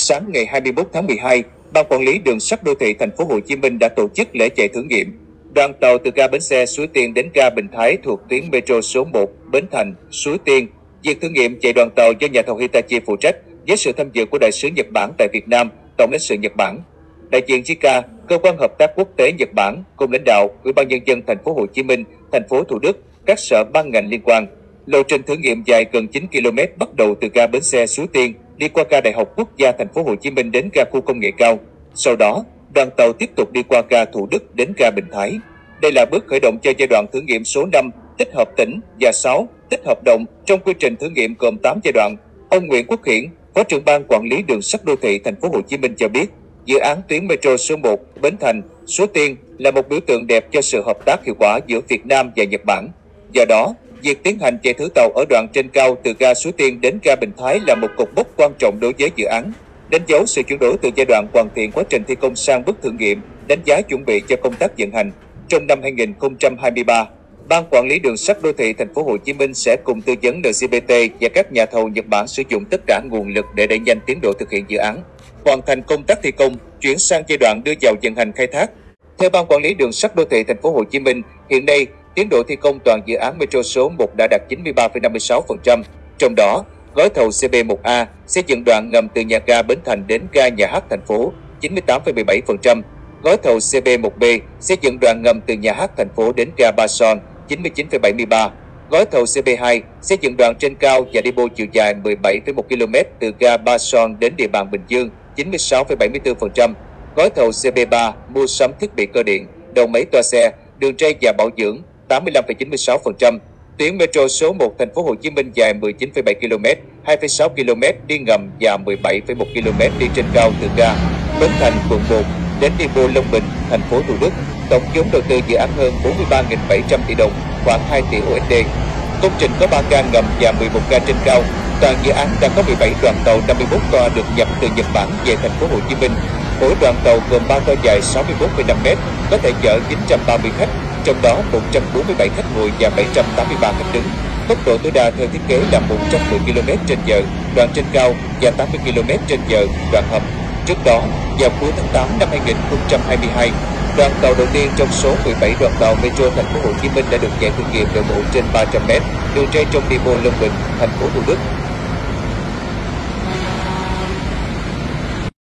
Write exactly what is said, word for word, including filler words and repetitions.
Sáng ngày hai mươi mốt tháng mười hai, Ban Quản lý Đường sắt Đô thị Thành phố Hồ Chí Minh đã tổ chức lễ chạy thử nghiệm đoàn tàu từ ga bến xe Suối Tiên đến ga Bình Thái thuộc tuyến metro số một Bến Thành, Suối Tiên. Việc thử nghiệm chạy đoàn tàu do nhà thầu Hitachi phụ trách với sự tham dự của đại sứ Nhật Bản tại Việt Nam, Tổng lãnh sự Nhật Bản, đại diện gi ca, cơ quan hợp tác quốc tế Nhật Bản, cùng lãnh đạo Ủy ban nhân dân Thành phố Hồ Chí Minh, thành phố Thủ Đức, các sở ban ngành liên quan. Lộ trình thử nghiệm dài gần chín ki lô mét bắt đầu từ ga bến xe Suối Tiên, đi qua ga Đại học Quốc gia Thành phố Hồ Chí Minh đến ga khu công nghệ cao. Sau đó, đoàn tàu tiếp tục đi qua ga Thủ Đức đến ga Bình Thái. Đây là bước khởi động cho giai đoạn thử nghiệm số năm, tích hợp tỉnh và sáu, tích hợp động trong quy trình thử nghiệm gồm tám giai đoạn. Ông Nguyễn Quốc Hiển, Phó trưởng Ban Quản lý Đường sắt Đô thị Thành phố Hồ Chí Minh cho biết, dự án tuyến metro số một Bến Thành, Suối Tiên là một biểu tượng đẹp cho sự hợp tác hiệu quả giữa Việt Nam và Nhật Bản. Do đó, việc tiến hành chạy thử tàu ở đoạn trên cao từ ga Suối Tiên đến ga Bình Thái là một cột mốc quan trọng đối với dự án, đánh dấu sự chuyển đổi từ giai đoạn hoàn thiện quá trình thi công sang bước thử nghiệm, đánh giá chuẩn bị cho công tác vận hành. Trong năm hai nghìn không trăm hai mươi ba, Ban Quản lý Đường sắt Đô thị Thành phố Hồ Chí Minh sẽ cùng tư vấn en xê bê tê và các nhà thầu Nhật Bản sử dụng tất cả nguồn lực để đẩy nhanh tiến độ thực hiện dự án, hoàn thành công tác thi công, chuyển sang giai đoạn đưa vào vận hành khai thác. Theo Ban Quản lý Đường sắt Đô thị Thành phố Hồ Chí Minh, hiện nay tiến độ thi công toàn dự án metro số một đã đạt chín mươi ba phẩy năm mươi sáu phần trăm. Trong đó, gói thầu xê bê một A xây dựng đoạn ngầm từ nhà ga Bến Thành đến ga Nhà hát thành phố chín mươi tám phẩy mười bảy phần trăm. Gói thầu xê bê một B xây dựng đoạn ngầm từ nhà hát thành phố đến ga Ba Son chín mươi chín phẩy bảy mươi ba. Gói thầu xê bê hai xây dựng đoạn trên cao và đi bộ chiều dài mười bảy phẩy một ki lô mét từ ga Ba Son đến địa bàn Bình Dương chín mươi sáu phẩy bảy mươi tư phần trăm. Gói thầu xê bê ba mua sắm thiết bị cơ điện, đầu máy toa xe, đường ray và bảo dưỡng tám mươi lăm phẩy chín mươi sáu phần trăm. Tuyến metro số một Thành phố Hồ Chí Minh dài mười chín phẩy bảy ki lô mét, hai phẩy sáu ki lô mét đi ngầm và mười bảy phẩy một ki lô mét đi trên cao từ ga Bến Thành quận một đến đi bộ Long Bình, thành phố Thủ Đức. Tổng vốn đầu tư dự án hơn bốn mươi ba nghìn bảy trăm tỷ đồng, khoảng hai tỷ u ét đê. Công trình có ba ga ngầm và mười một ga trên cao. Toàn dự án đã có mười bảy đoàn tàu năm mươi mốt toa được nhập từ Nhật Bản về Thành phố Hồ Chí Minh. Mỗi đoàn tàu gồm ba toa dài sáu mươi mốt phẩy năm mét, có thể chở chín trăm ba mươi khách, trong đó một trăm bốn mươi bảy khách ngồi và bảy trăm tám mươi ba khách đứng. Tốc độ tối đa theo thiết kế là một trăm mười ki lô mét trên giờ, đoạn trên cao và tám mươi ki lô mét trên giờ, đoạn hầm. Trước đó, vào cuối tháng tám năm hai nghìn không trăm hai mươi hai, đoàn tàu đầu tiên trong số mười bảy đoàn tàu metro Thành phố Hồ Chí Minh đã được chạy thử nghiệm độ bộ trên ba trăm mét, đường ray trong đi bộ Long Bình, thành phố Thủ Đức.